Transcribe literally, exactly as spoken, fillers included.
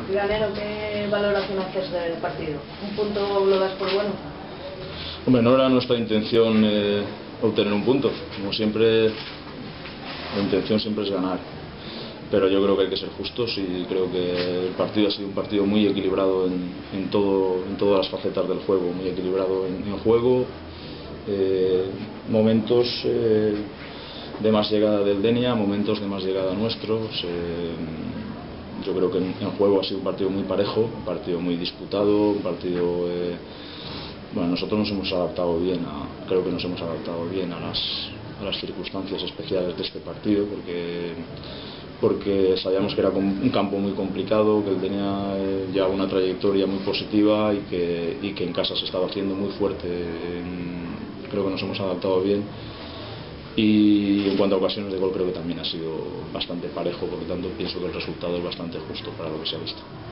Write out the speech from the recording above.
Granero, ¿qué valoración haces del partido? ¿Un punto lo das por bueno? Hombre, no era nuestra intención eh, obtener un punto. Como siempre, la intención siempre es ganar. Pero yo creo que hay que ser justos y creo que el partido ha sido un partido muy equilibrado en, en, todo, en todas las facetas del juego. Muy equilibrado en, en juego, eh, momentos eh, de más llegada del Denia, momentos de más llegada nuestros. Eh, yo creo que en, en juego ha sido un partido muy parejo, un partido muy disputado, un partido... Eh, bueno, nosotros nos hemos adaptado bien, a, creo que nos hemos adaptado bien a las, a las circunstancias especiales de este partido, porque... porque sabíamos que era un campo muy complicado, que él tenía eh, ya una trayectoria muy positiva y que, y que en casa se estaba haciendo muy fuerte. En, creo que nos hemos adaptado bien y en cuanto a ocasiones de gol creo que también ha sido bastante parejo, por lo tanto pienso que el resultado es bastante justo para lo que se ha visto.